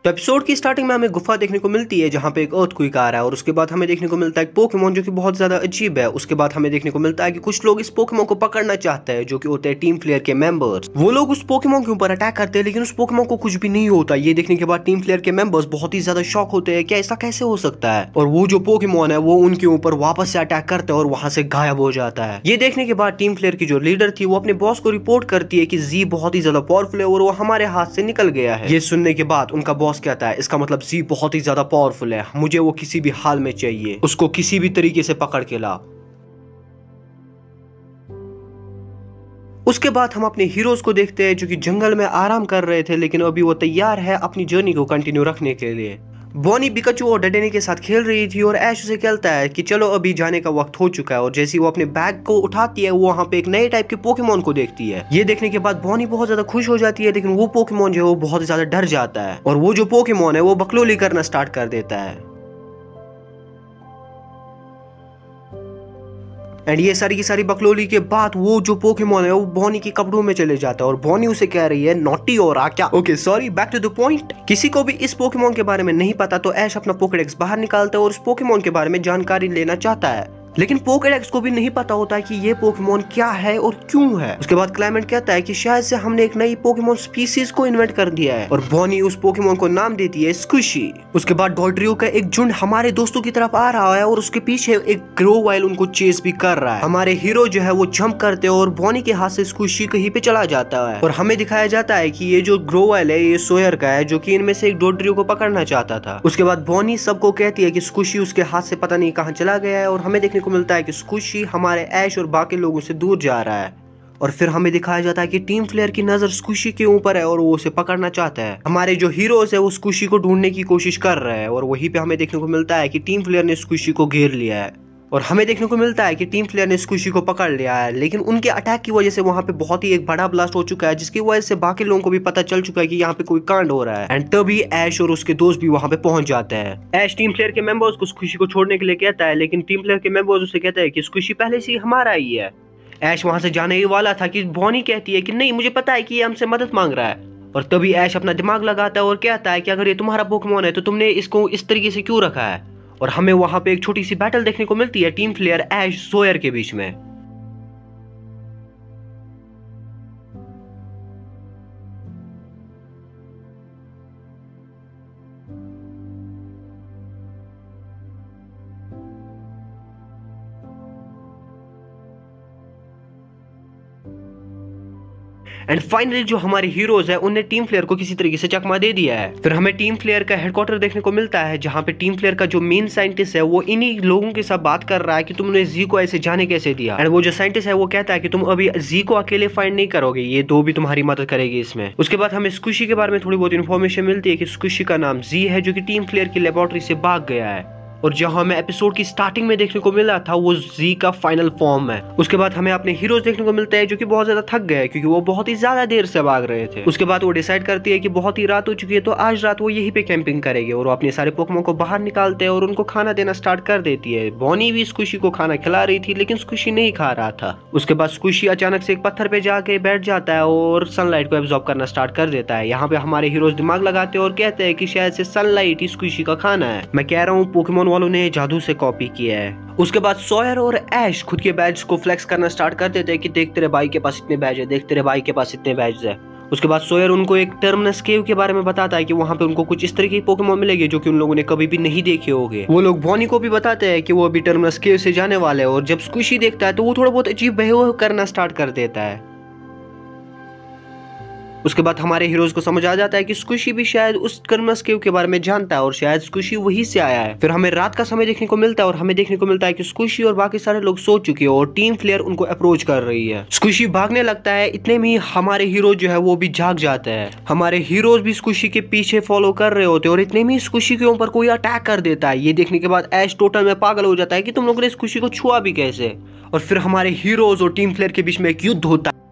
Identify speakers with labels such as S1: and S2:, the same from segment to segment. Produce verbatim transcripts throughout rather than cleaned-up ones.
S1: तो एपिसोड की स्टार्टिंग में हमें गुफा देखने को मिलती है जहाँ पे एक अर्थक्वेक आ रहा है और उसके बाद हमें देखने को मिलता है एक पोकेमोन जो कि बहुत ज्यादा अजीब है। उसके बाद हमें देखने को मिलता है कि कुछ लोग इस पोकेमोन को पकड़ना चाहते हैं जो कि होते हैं टीम प्लेयर के मेंबर्स। वो लोग उस पोकेमोन के ऊपर अटैक करते हैं लेकिन उस पोकेमोन को कुछ भी नहीं होता। ये देखने के बाद टीम प्लेयर के मेंबर्स बहुत ही ज्यादा शॉक होते हैं कि ऐसा कैसे हो सकता है, और वो जो पोकेमोन है वो उनके ऊपर वापस से अटैक करता है और वहां से गायब हो जाता है। ये देखने के बाद टीम प्लेयर की जो लीडर थी वो अपने बॉस को रिपोर्ट करती है कि जी बहुत ही ज्यादा पावरफुल है और वो हमारे हाथ से निकल गया है। ये सुनने के बाद उनका बॉस कहता है इसका मतलब जी बहुत ही ज्यादा पावरफुल है, मुझे वो किसी भी हाल में चाहिए, उसको किसी भी तरीके से पकड़ के ला। उसके बाद हम अपने हीरोज को देखते हैं जो कि जंगल में आराम कर रहे थे लेकिन अभी वो तैयार है अपनी जर्नी को कंटिन्यू रखने के लिए। बॉनी पिकाचू और डडेनी के साथ खेल रही थी और ऐश उसे कहता है कि चलो अभी जाने का वक्त हो चुका है, और जैसे वो अपने बैग को उठाती है वो वहाँ पे एक नए टाइप के पोकेमोन को देखती है। ये देखने के बाद बॉनी बहुत ज्यादा खुश हो जाती है लेकिन वो पोकेमोन जो है वो बहुत ज्यादा डर जाता है और वो जो पोकेमोन है वो बकलोली करना स्टार्ट कर देता है। एंड ये सारी की सारी बकलोली के बाद वो जो पोकेमोन है वो बॉनी के कपड़ों में चले जाता है और बॉनी उसे कह रही है नॉटी और आ क्या। Okay sorry, back to the point. किसी को भी इस पोकेमोन के बारे में नहीं पता तो ऐश अपना पोकेडेक्स बाहर निकालता है और उस पोकेमोन के बारे में जानकारी लेना चाहता है, लेकिन पोकेडेक्स को भी नहीं पता होता है कि ये पोकेमोन क्या है और क्यों है। उसके बाद क्लाइमेट कहता है कि शायद से हमने एक नई पोकेमोन स्पीसीज को इन्वेंट कर दिया है और बॉनी उस पोकेमोन को नाम देती है स्क्विशी। उसके बाद डॉल्ट्रियो का एक झुंड हमारे दोस्तों की तरफ आ रहा है और उसके पीछे एक ग्रोवाइल उनको चेस भी कर रहा है। हमारे हीरो जो है वो जंप करते हैं और बॉनी के हाथ से स्क्विशी कहीं पे चला जाता है और हमें दिखाया जाता है कि ये जो ग्रोवाइल है ये सोयर का है जो कि इनमें से एक डॉल्ट्रियो को पकड़ना चाहता था। उसके बाद बॉनी सबको कहती है कि स्क्विशी उसके हाथ से पता नहीं कहाँ चला गया है और हमें देखने को मिलता है कि स्क्विशी हमारे ऐश और बाकी लोगों से दूर जा रहा है। और फिर हमें दिखाया जाता है कि टीम प्लेयर की नजर स्क्विशी के ऊपर है और वो उसे पकड़ना चाहता है। हमारे जो हीरोज है वो स्क्विशी को ढूंढने की कोशिश कर रहे हैं और वहीं पे हमें देखने को मिलता है कि टीम प्लेयर ने स्क्विशी को घेर लिया है और हमें देखने को मिलता है कि टीम प्लेयर ने स्क्विशी को पकड़ लिया है, लेकिन उनके अटैक की वजह से वहां पे बहुत ही एक बड़ा ब्लास्ट हो चुका है जिसकी वजह से बाकी लोगों को भी पता चल चुका है कि यहाँ पे कोई कांड हो रहा है। एंड तभी ऐश और उसके दोस्त भी वहां पे पहुंच जाते हैं। ऐश टीम प्लेयर के मेंबर्स को स्क्विशी को छोड़ने के लिए कहता है लेकिन टीम प्लेयर के मेंबर्स उसे कहते हैं कि स्क्विशी पहले से ही हमारा ही है। ऐश वहां से जाने ही वाला था कि बॉनी कहती है कि नहीं मुझे पता है कि ये हमसे मदद मांग रहा है, और तभी ऐश अपना दिमाग लगाता है और कहता है कि अगर ये तुम्हारा पोकेमोन है तो तुमने इसको इस तरीके से क्यों रखा है। और हमें वहां पे एक छोटी सी बैटल देखने को मिलती है टीम प्लेयर ऐश सोयर के बीच में। एंड फाइनली जो हमारे हीरोज है उनने टीम प्लेयर को किसी तरीके से चकमा दे दिया है। फिर हमें टीम प्लेयर का हेडक्वार्टर देखने को मिलता है जहां पे टीम प्लेयर का जो मेन साइंटिस्ट है वो इन्हीं लोगों के साथ बात कर रहा है कि तुमने जी को ऐसे जाने कैसे दिया। एंड वो जो साइंटिस्ट है वो कहता है कि तुम अभी जी को अकेले फाइंड नहीं करोगे, ये दो भी तुम्हारी मदद करेगी इसमें। उसके बाद हमें स्क्विशी के बारे में थोड़ी बहुत इन्फॉर्मेशन मिलती है कि स्क्विशी का नाम जी है जो कि टीम प्लेयर की लेबोरेटरी से भाग गया है और जहां हमें एपिसोड की स्टार्टिंग में देखने को मिला था वो जी का फाइनल फॉर्म है। उसके बाद हमें अपने हीरोज देखने को मिलते हैं जो कि बहुत ज्यादा थक गए क्योंकि वो बहुत ही ज्यादा देर से भाग रहे थे। उसके बाद वो डिसाइड करती है कि बहुत ही रात हो चुकी है तो आज रात वो यहीं पे कैंपिंग करेगी और वो अपने सारे पोकेमोन को बाहर निकालते हैं और उनको खाना देना स्टार्ट कर देती है। बॉनी भी स्क्विशी को खाना खिला रही थी लेकिन स्क्विशी नहीं खा रहा था। उसके बाद स्क्विशी अचानक से एक पत्थर पे जाके बैठ जाता है और सनलाइट को एब्जॉर्ब करना स्टार्ट कर देता है। यहाँ पे हमारे हीरोज दिमाग लगाते हैं और कहते हैं कि शायद से सनलाइट ही स्क्विशी का खाना है। मैं कह रहा हूँ पोकेमोन वालों ने जादू से कॉपी किया है। उसके बाद सोयर और ऐश खुद के बैज को फ्लेक्स करना स्टार्ट कर देते हैं कि देख तेरे भाई के पास इतने बैज है, देख तेरे भाई के पास इतने बैज है। उसके बाद सोयर उनको एक टर्मिनस केव के बारे में बताता है कि वहां पे उनको कुछ इस तरह के पोकेमोन मिलेंगे जो कि उन लोगों ने कभी भी नहीं देखे होंगे। वो लोग बॉनी को भी बताते हैं कि वो अभी टर्मिनस केव से जाने वाले हैं और जब स्क्विशी देखता है तो वो थोड़ा बहुत अजीब बिहेव करना स्टार्ट कर देता है। उसके बाद हमारे हीरोज को समझ आ जाता है कि स्क्विशी भी शायद उस टर्मिनस केव के बारे में जानता है और शायद स्क्विशी वहीं से आया है। फिर हमें रात का समय देखने को मिलता है और हमें देखने को मिलता है कि स्क्विशी और बाकी सारे लोग सो चुके हैं और टीम प्लेयर उनको अप्रोच कर रही है। स्क्विशी भागने लगता है, इतने में हमारे हीरो जो है वो भी जाग जाते हैं। हमारे हीरोज भी स्क्विशी के पीछे फॉलो कर रहे होते हैं और इतने में स्क्विशी के ऊपर कोई अटैक कर देता है। ये देखने के बाद ऐश टोटल में पागल हो जाता है कि तुम लोगों ने स्क्विशी को छुआ भी कैसे। और फिर हमारे हीरोज और टीम प्लेयर के बीच में एक युद्ध होता है।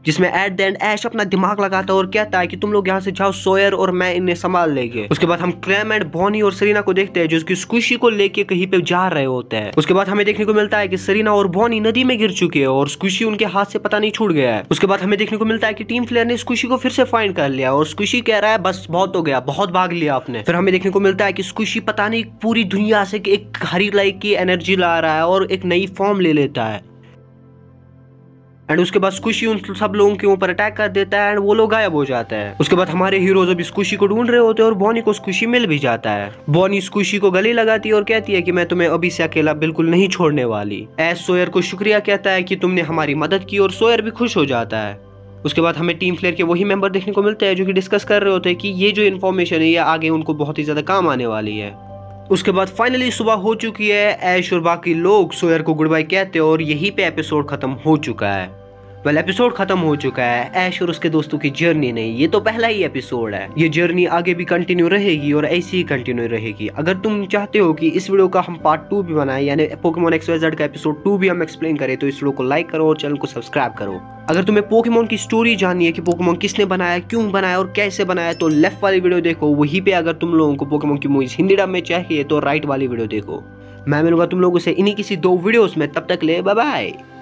S1: जिसमें एट द एंड ऐश अपना दिमाग लगाता है और कहता है कि तुम लोग यहाँ से जाओ, सोयर और मैं इन्हें संभाल लेंगे। उसके बाद हम क्लेम एंड बॉनी और सरीना को देखते हैं जो उसकी स्क्विशी को लेके कहीं पे जा रहे होते हैं। उसके बाद हमें देखने को मिलता है कि सरीना और बॉनी नदी में गिर चुके हैं और स्क्विशी उनके हाथ से पता नहीं छूट गया है। उसके बाद हमें देखने को मिलता है कि टीम फ्लेयर ने स्क्विशी को फिर से फाइंड कर लिया और स्क्विशी कह रहा है बस बहुत हो गया, बहुत भाग लिया आपने। फिर हमें देखने को मिलता है कि स्क्विशी पता नहीं पूरी दुनिया से एक हरी लाइक की एनर्जी ला रहा है और एक नई फॉर्म ले लेता है एंड उसके बाद स्क्विशी उन सब लोगों के ऊपर अटैक कर देता है एंड वो लोग गायब हो जाते हैं। उसके बाद हमारे हीरोज अभी स्क्विशी को ढूंढ रहे होते हैं और बॉनी को स्क्विशी मिल भी जाता है। बॉनी स्क्विशी को गले लगाती है और कहती है कि मैं तुम्हें अभी से अकेला बिल्कुल नहीं छोड़ने वाली। ऐश सोयर को शुक्रिया कहता है कि तुमने हमारी मदद की और सोयर भी खुश हो जाता है। उसके बाद हमें टीम फ्लेयर के वही मेंबर देखने को मिलते हैं जो कि डिस्कस कर रहे होते हैं कि ये जो इन्फॉर्मेशन है ये आगे उनको बहुत ही ज्यादा काम आने वाली है। उसके बाद फाइनली सुबह हो चुकी है, ऐश और बाकी लोग सोयर को गुड बाय कहते हैं और यहीं पे एपिसोड खत्म हो चुका है। वेल एपिसोड खत्म हो चुका है ऐश और उसके दोस्तों की जर्नी नहीं, ये तो पहला ही एपिसोड है। ये जर्नी आगे भी कंटिन्यू रहेगी और ऐसी ही कंटिन्यू रहेगी। अगर तुम चाहते हो कि इस वीडियो का हम पार्ट टू भी बनाएं यानी पोकेमॉन एक्स वाई जेड का एपिसोड टू भी हम एक्सप्लेन करें तो इस वीडियो को लाइक करो और चैनल को सब्सक्राइब करो। अगर तुम्हें पोकेमॉन की स्टोरी जाननी है कि पोकेमॉन किसने बनाया, क्यों बनाया और कैसे बनाया तो लेफ्ट वाली वीडियो देखो। वहीं पे अगर तुम लोगों को पोकेमॉन की मूवीज हिंदी डब में चाहिए तो राइट वाली वीडियो देखो। मैं मिलूंगा तुम लोगों से इन्हीं किसी दो वीडियोस में, तब तक ले बाय बाय।